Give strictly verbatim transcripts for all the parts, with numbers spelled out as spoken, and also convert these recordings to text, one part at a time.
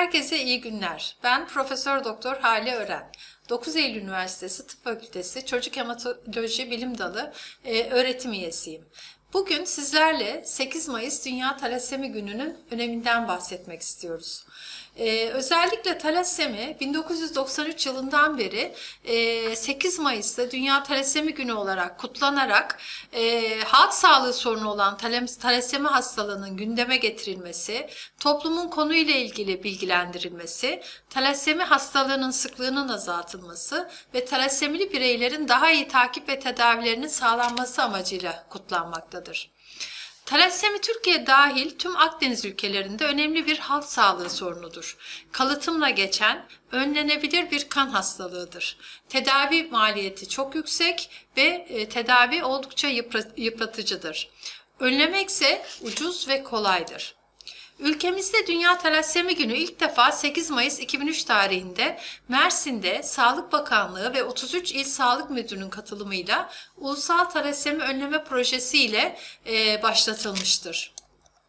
Herkese iyi günler. Ben Profesör Doktor Hale Ören. dokuz Eylül Üniversitesi Tıp Fakültesi Çocuk Hematoloji Bilim Dalı e, öğretim üyesiyim. Bugün sizlerle sekiz Mayıs Dünya Talasemi Günü'nün öneminden bahsetmek istiyoruz. Ee, özellikle talasemi bin dokuz yüz doksan üç yılından beri e, sekiz Mayıs'ta Dünya Talasemi Günü olarak kutlanarak e, halk sağlığı sorunu olan talasemi hastalığının gündeme getirilmesi, toplumun konuyla ilgili bilgilendirilmesi, talasemi hastalığının sıklığının azaltılması ve talasemili bireylerin daha iyi takip ve tedavilerinin sağlanması amacıyla kutlanmaktadır. Talasemi Türkiye dahil tüm Akdeniz ülkelerinde önemli bir halk sağlığı sorunudur. Kalıtımla geçen, önlenebilir bir kan hastalığıdır. Tedavi maliyeti çok yüksek ve tedavi oldukça yıpratıcıdır. Önlemek ise ucuz ve kolaydır. Ülkemizde Dünya Talasemi Günü ilk defa sekiz Mayıs iki bin üç tarihinde Mersin'de Sağlık Bakanlığı ve otuz üç İl Sağlık Müdürlüğü'nün katılımıyla Ulusal Talasemi Önleme Projesi ile e, başlatılmıştır.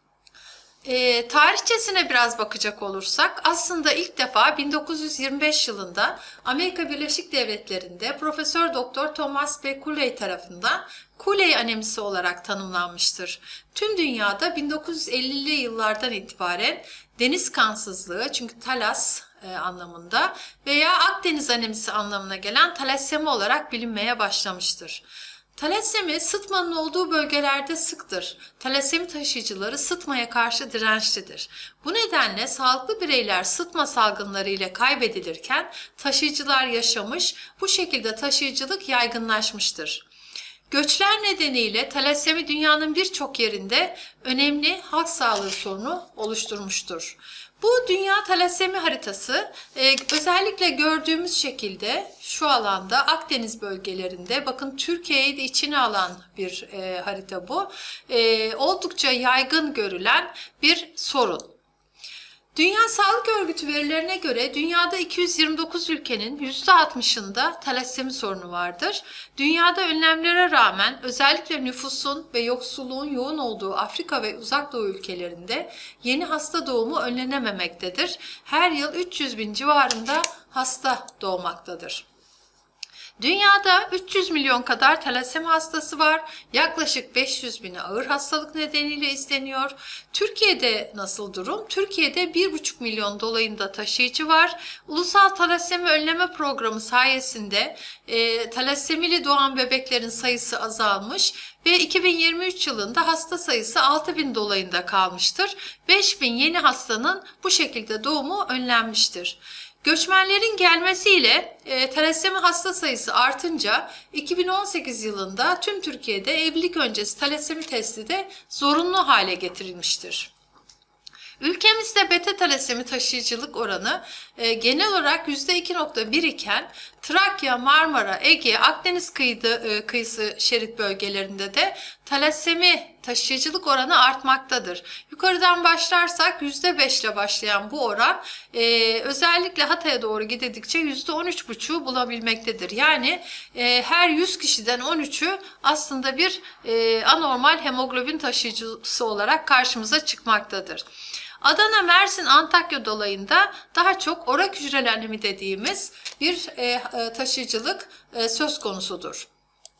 E, tarihçesine biraz bakacak olursak aslında ilk defa bin dokuz yüz yirmi beş yılında Amerika Birleşik Devletleri'nde Profesör Doktor Thomas B. Cooley tarafından Cooley anemisi olarak tanımlanmıştır. Tüm dünyada bin dokuz yüz ellili yıllardan itibaren deniz kansızlığı, çünkü talas e, anlamında veya Akdeniz anemisi anlamına gelen talasemi olarak bilinmeye başlamıştır. Talasemi sıtmanın olduğu bölgelerde sıktır. Talasemi taşıyıcıları sıtmaya karşı dirençlidir. Bu nedenle sağlıklı bireyler sıtma salgınları ile kaybedilirken taşıyıcılar yaşamış, bu şekilde taşıyıcılık yaygınlaşmıştır. Göçler nedeniyle talasemi dünyanın birçok yerinde önemli halk sağlığı sorunu oluşturmuştur. Bu Dünya Talasemi Haritası e, özellikle gördüğümüz şekilde şu alanda Akdeniz bölgelerinde, bakın Türkiye'yi de içine alan bir e, harita bu, e, oldukça yaygın görülen bir sorun. Dünya Sağlık Örgütü verilerine göre dünyada iki yüz yirmi dokuz ülkenin yüzde altmışında talasemi sorunu vardır. Dünyada önlemlere rağmen özellikle nüfusun ve yoksulluğun yoğun olduğu Afrika ve Uzak Doğu ülkelerinde yeni hasta doğumu önlenememektedir. Her yıl üç yüz bin civarında hasta doğmaktadır. Dünyada üç yüz milyon kadar talasemi hastası var. Yaklaşık beş yüz bini ağır hastalık nedeniyle izleniyor. Türkiye'de nasıl durum? Türkiye'de bir buçuk milyon dolayında taşıyıcı var. Ulusal Talasemi Önleme Programı sayesinde e, talasemili doğan bebeklerin sayısı azalmış ve iki bin yirmi üç yılında hasta sayısı altı bin dolayında kalmıştır. beş bin yeni hastanın bu şekilde doğumu önlenmiştir. Göçmenlerin gelmesiyle e, talasemi hasta sayısı artınca iki bin on sekiz yılında tüm Türkiye'de evlilik öncesi talasemi testi de zorunlu hale getirilmiştir. Ülkemizde beta talasemi taşıyıcılık oranı e, genel olarak yüzde iki nokta bir iken Trakya, Marmara, Ege, Akdeniz kıyıda, e, kıyısı şerit bölgelerinde de talasemi taşıyıcılık oranı artmaktadır. Yukarıdan başlarsak yüzde beş ile başlayan bu oran e, özellikle Hatay'a doğru gidildikçe yüzde on üç buçuğu bulabilmektedir. Yani e, her yüz kişiden on üçü aslında bir e, anormal hemoglobin taşıyıcısı olarak karşımıza çıkmaktadır. Adana, Mersin, Antakya dolayında daha çok orak hücreli anemi dediğimiz bir e, e, taşıyıcılık e, söz konusudur.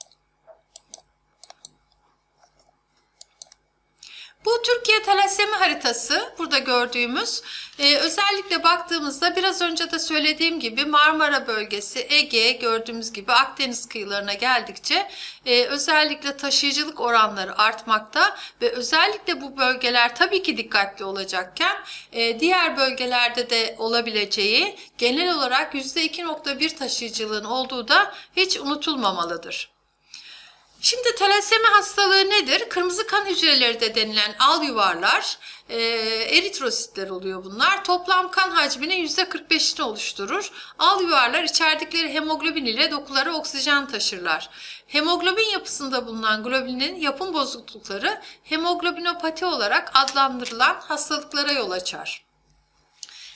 Bu Türkiye talasemi haritası burada gördüğümüz, e, özellikle baktığımızda biraz önce de söylediğim gibi Marmara bölgesi, Ege, gördüğümüz gibi Akdeniz kıyılarına geldikçe e, özellikle taşıyıcılık oranları artmakta ve özellikle bu bölgeler tabii ki dikkatli olacakken e, diğer bölgelerde de olabileceği, genel olarak yüzde iki nokta bir taşıyıcılığın olduğu da hiç unutulmamalıdır. Şimdi talasemi hastalığı nedir? Kırmızı kan hücreleri de denilen al yuvarlar, e, eritrositler oluyor bunlar. Toplam kan hacminin yüzde kırk beşini oluşturur. Al yuvarlar içerdikleri hemoglobin ile dokulara oksijen taşırlar. Hemoglobin yapısında bulunan globulinin yapım bozuklukları hemoglobinopati olarak adlandırılan hastalıklara yol açar.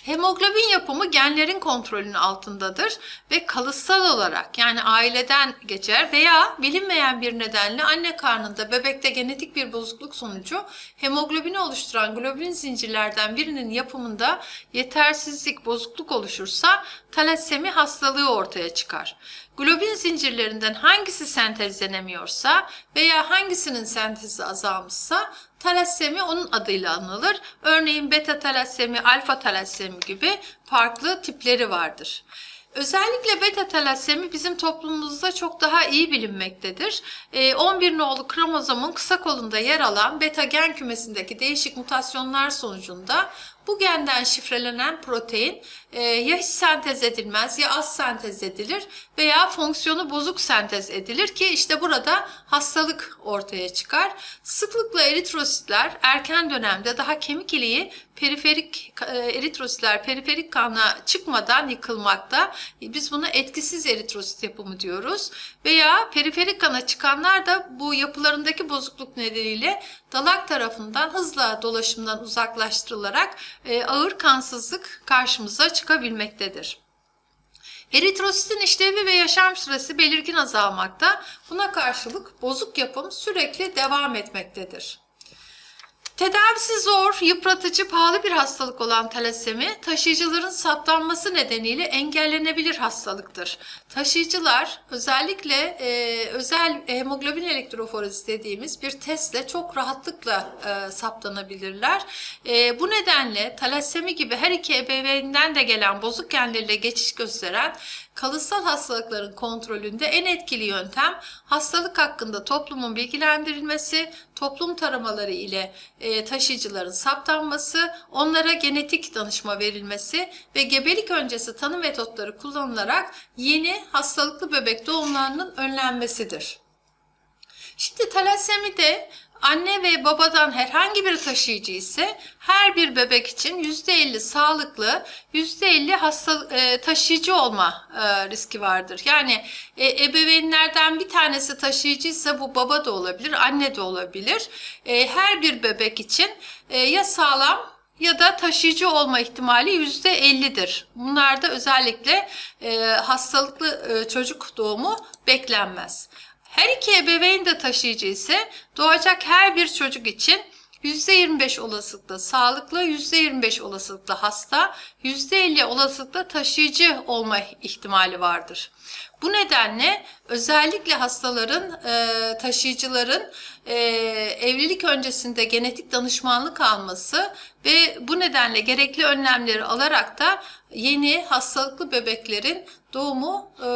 Hemoglobin yapımı genlerin kontrolünün altındadır ve kalıtsal olarak, yani aileden geçer veya bilinmeyen bir nedenle anne karnında bebekte genetik bir bozukluk sonucu hemoglobini oluşturan globulin zincirlerden birinin yapımında yetersizlik, bozukluk oluşursa talasemi hastalığı ortaya çıkar. Globin zincirlerinden hangisi sentezlenemiyorsa veya hangisinin sentezi azalmışsa talasemi onun adıyla anılır. Örneğin beta talasemi, alfa talasemi gibi farklı tipleri vardır. Özellikle beta talasemi bizim toplumumuzda çok daha iyi bilinmektedir. on bir nolu kromozomun kısa kolunda yer alan beta gen kümesindeki değişik mutasyonlar sonucunda bu genden şifrelenen protein e, ya hiç sentez edilmez ya az sentez edilir veya fonksiyonu bozuk sentez edilir ki işte burada hastalık ortaya çıkar. Sıklıkla eritrositler erken dönemde daha kemik iliği periferik e, eritrositler periferik kana çıkmadan yıkılmakta. Biz buna etkisiz eritrosit yapımı diyoruz. Veya periferik kana çıkanlar da bu yapılarındaki bozukluk nedeniyle dalak tarafından hızla dolaşımdan uzaklaştırılarak e, ağır kansızlık karşımıza çıkabilmektedir. Eritrositin işlevi ve yaşam süresi belirgin azalmakta. Buna karşılık bozuk yapım sürekli devam etmektedir. Tedavisi zor, yıpratıcı, pahalı bir hastalık olan talasemi, taşıyıcıların saptanması nedeniyle engellenebilir hastalıktır. Taşıyıcılar özellikle e, özel hemoglobin elektroforezi dediğimiz bir testle çok rahatlıkla e, saptanabilirler. E, bu nedenle talasemi gibi her iki ebeveynden de gelen bozuk genlerle geçiş gösteren kalıtsal hastalıkların kontrolünde en etkili yöntem hastalık hakkında toplumun bilgilendirilmesi, toplum taramaları ile e, taşıyıcıların saptanması, onlara genetik danışma verilmesi ve gebelik öncesi tanı metotları kullanılarak yeni hastalıklı bebek doğumlarının önlenmesidir. Şimdi talasemide anne ve babadan herhangi bir taşıyıcı ise her bir bebek için yüzde elli sağlıklı, yüzde elli hasta e, taşıyıcı olma e, riski vardır. Yani e, ebeveynlerden bir tanesi taşıyıcıysa bu baba da olabilir, anne de olabilir. E, her bir bebek için e, ya sağlam ya da taşıyıcı olma ihtimali yüzde ellidir. Bunlarda özellikle e, hastalıklı e, çocuk doğumu beklenmez. Her iki ebeveyn de taşıyıcı ise doğacak her bir çocuk için yüzde yirmi beş olasılıkla sağlıklı, yüzde yirmi beş olasılıkla hasta, yüzde elli olasılıkla taşıyıcı olma ihtimali vardır. Bu nedenle özellikle hastaların, e, taşıyıcıların e, evlilik öncesinde genetik danışmanlık alması ve bu nedenle gerekli önlemleri alarak da yeni hastalıklı bebeklerin doğumu e,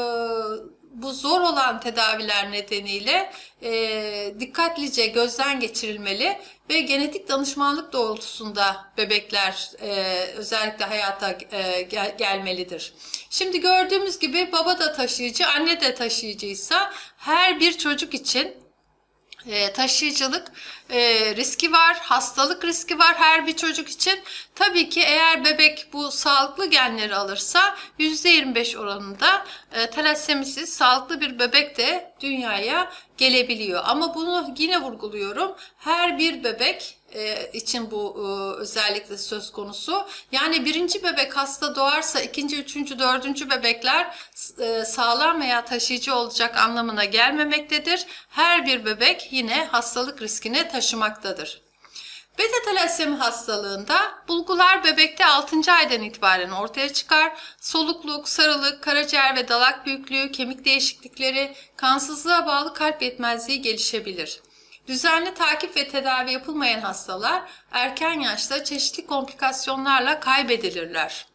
bu zor olan tedaviler nedeniyle e, dikkatlice gözden geçirilmeli ve genetik danışmanlık doğrultusunda bebekler e, özellikle hayata e, gel, gelmelidir. Şimdi gördüğümüz gibi baba da taşıyıcı, anne de taşıyıcıysa her bir çocuk için E, taşıyıcılık e, riski var, hastalık riski var her bir çocuk için. Tabii ki eğer bebek bu sağlıklı genleri alırsa yüzde yirmi beş oranında e, talasemisiz sağlıklı bir bebek de dünyaya gelebiliyor. Ama bunu yine vurguluyorum. Her bir bebek e, için bu e, özellikle söz konusu. Yani birinci bebek hasta doğarsa ikinci, üçüncü, dördüncü bebekler e, sağlam veya taşıyıcı olacak anlamına gelmemektedir. Her bir bebek yine hastalık riskini taşımaktadır. Beta talasemi hastalığında bulgular bebekte altıncı aydan itibaren ortaya çıkar. Solukluk, sarılık, karaciğer ve dalak büyüklüğü, kemik değişiklikleri, kansızlığa bağlı kalp yetmezliği gelişebilir. Düzenli takip ve tedavi yapılmayan hastalar erken yaşta çeşitli komplikasyonlarla kaybedilirler.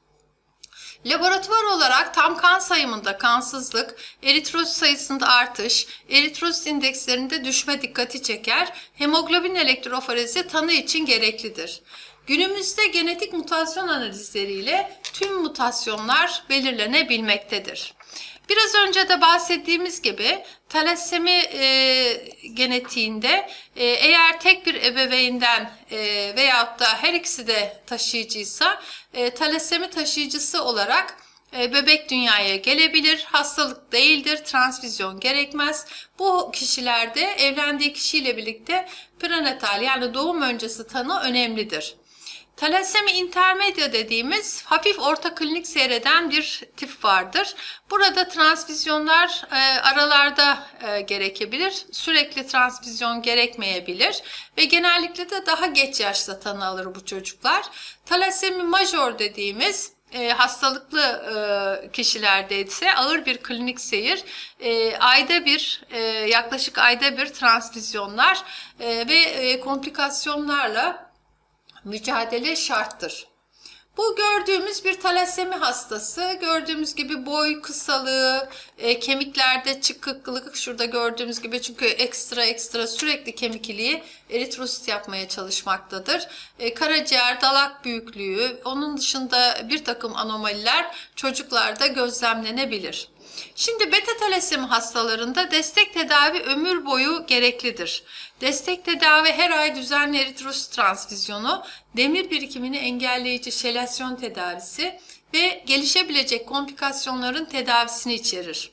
Laboratuvar olarak tam kan sayımında kansızlık, eritrosit sayısında artış, eritrosit indekslerinde düşme dikkati çeker, hemoglobin elektroforezi tanı için gereklidir. Günümüzde genetik mutasyon analizleriyle tüm mutasyonlar belirlenebilmektedir. Biraz önce de bahsettiğimiz gibi talasemi e, genetiğinde e, eğer tek bir ebeveynden e, veyahut da her ikisi de taşıyıcıysa e, talasemi taşıyıcısı olarak e, bebek dünyaya gelebilir. Hastalık değildir, transfüzyon gerekmez. Bu kişilerde evlendiği kişiyle birlikte prenatal yani doğum öncesi tanı önemlidir. Talasemi intermedia dediğimiz hafif orta klinik seyreden bir tip vardır. Burada transfüzyonlar e, aralarda e, gerekebilir. Sürekli transfüzyon gerekmeyebilir ve genellikle de daha geç yaşta tanı alır bu çocuklar. Talasemi major dediğimiz E, hastalıklı e, kişilerde ise ağır bir klinik seyir, e, ayda bir e, yaklaşık ayda bir transfüzyonlar e, ve e, komplikasyonlarla mücadele şarttır. Bu gördüğümüz bir talasemi hastası. Gördüğümüz gibi boy kısalığı, e, kemiklerde çıkıklık, şurada gördüğümüz gibi, çünkü ekstra ekstra sürekli kemik iliği eritrosit yapmaya çalışmaktadır. E, karaciğer, dalak büyüklüğü, onun dışında bir takım anomaliler çocuklarda gözlemlenebilir. Şimdi beta talasemi hastalarında destek tedavi ömür boyu gereklidir. Destek tedavi her ay düzenli eritrosit transfüzyonu, demir birikimini engelleyici şelasyon tedavisi ve gelişebilecek komplikasyonların tedavisini içerir.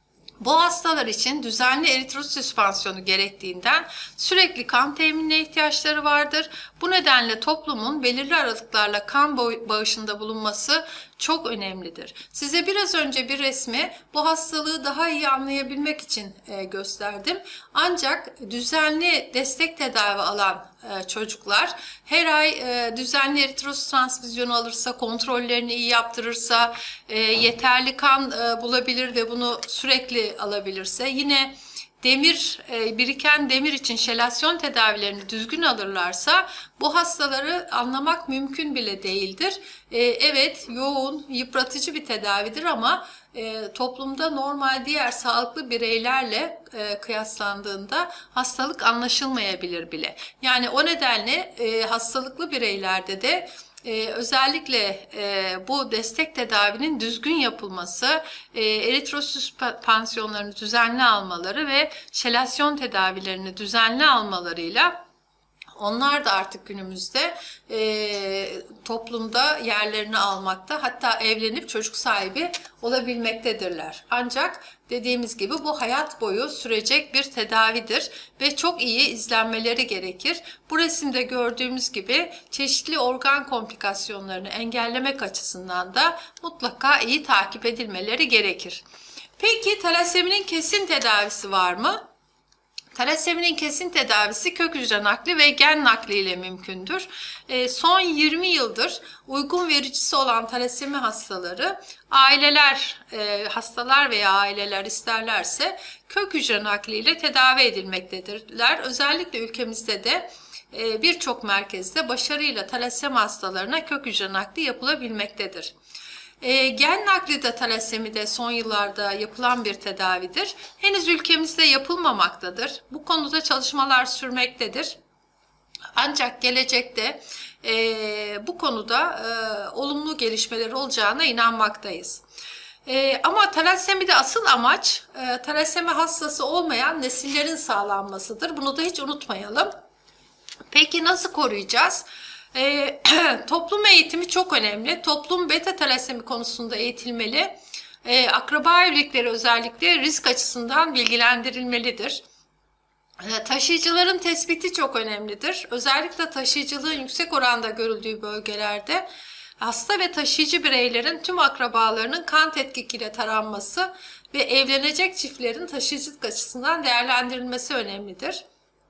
Bu hastalar için düzenli eritrosit süspansiyonu gerektiğinden sürekli kan teminine ihtiyaçları vardır. Bu nedenle toplumun belirli aralıklarla kan bağışında bulunması çok önemlidir. Size biraz önce bir resmi bu hastalığı daha iyi anlayabilmek için gösterdim. Ancak düzenli destek tedavi alan çocuklar her ay düzenli eritrosit transfüzyonu alırsa, kontrollerini iyi yaptırırsa, yeterli kan bulabilir ve bunu sürekli alabilirse, yine demir, biriken demir için şelasyon tedavilerini düzgün alırlarsa bu hastaları anlamak mümkün bile değildir. Evet, yoğun, yıpratıcı bir tedavidir ama toplumda normal diğer sağlıklı bireylerle kıyaslandığında hastalık anlaşılmayabilir bile. Yani o nedenle hastalıklı bireylerde de Ee, özellikle e, bu destek tedavinin düzgün yapılması, e, eritrosit pansiyonlarını düzenli almaları ve şelasyon tedavilerini düzenli almalarıyla onlar da artık günümüzde e, toplumda yerlerini almakta, hatta evlenip çocuk sahibi olabilmektedirler. Ancak dediğimiz gibi bu hayat boyu sürecek bir tedavidir ve çok iyi izlenmeleri gerekir. Bu resimde gördüğümüz gibi çeşitli organ komplikasyonlarını engellemek açısından da mutlaka iyi takip edilmeleri gerekir. Peki talaseminin kesin tedavisi var mı? Talaseminin kesin tedavisi kök hücre nakli ve gen nakli ile mümkündür. E, son yirmi yıldır uygun vericisi olan talasemi hastaları, aileler, e, hastalar veya aileler isterlerse kök hücre nakli ile tedavi edilmektedirler. Özellikle ülkemizde de e, birçok merkezde başarıyla talasemi hastalarına kök hücre nakli yapılabilmektedir. E, gen nakli de talasemide son yıllarda yapılan bir tedavidir. Henüz ülkemizde yapılmamaktadır. Bu konuda çalışmalar sürmektedir. Ancak gelecekte e, bu konuda e, olumlu gelişmeler olacağına inanmaktayız. E, ama talasemide asıl amaç e, talasemi hastası olmayan nesillerin sağlanmasıdır. Bunu da hiç unutmayalım. Peki nasıl koruyacağız? E, toplum eğitimi çok önemli. Toplum beta talasemi konusunda eğitilmeli. E, akraba evlilikleri özellikle risk açısından bilgilendirilmelidir. E, taşıyıcıların tespiti çok önemlidir. Özellikle taşıyıcılığın yüksek oranda görüldüğü bölgelerde hasta ve taşıyıcı bireylerin tüm akrabalarının kan tetkikiyle taranması ve evlenecek çiftlerin taşıyıcılık açısından değerlendirilmesi önemlidir.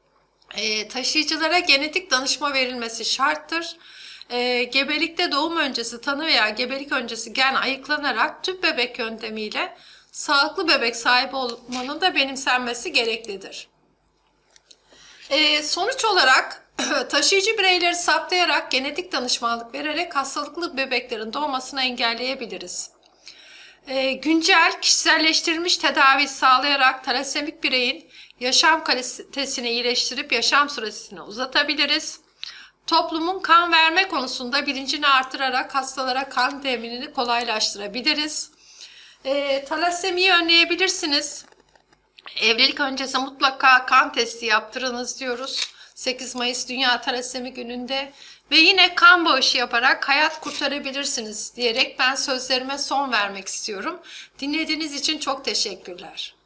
E, taşıyıcılara genetik danışma verilmesi şarttır. E, gebelikte doğum öncesi tanı veya gebelik öncesi gen ayıklanarak tüp bebek yöntemiyle sağlıklı bebek sahibi olmanın da benimsenmesi gereklidir. E, sonuç olarak taşıyıcı bireyleri saptayarak genetik danışmanlık vererek hastalıklı bebeklerin doğmasını engelleyebiliriz. E, güncel kişiselleştirilmiş tedavi sağlayarak talasemik bireyin yaşam kalitesini iyileştirip yaşam süresini uzatabiliriz. Toplumun kan verme konusunda bilincini artırarak hastalara kan teminini kolaylaştırabiliriz. E, talasemiyi önleyebilirsiniz. Evlilik öncesi mutlaka kan testi yaptırınız diyoruz. sekiz Mayıs Dünya Talasemi Günü'nde ve yine kan bağışı yaparak hayat kurtarabilirsiniz diyerek ben sözlerime son vermek istiyorum. Dinlediğiniz için çok teşekkürler.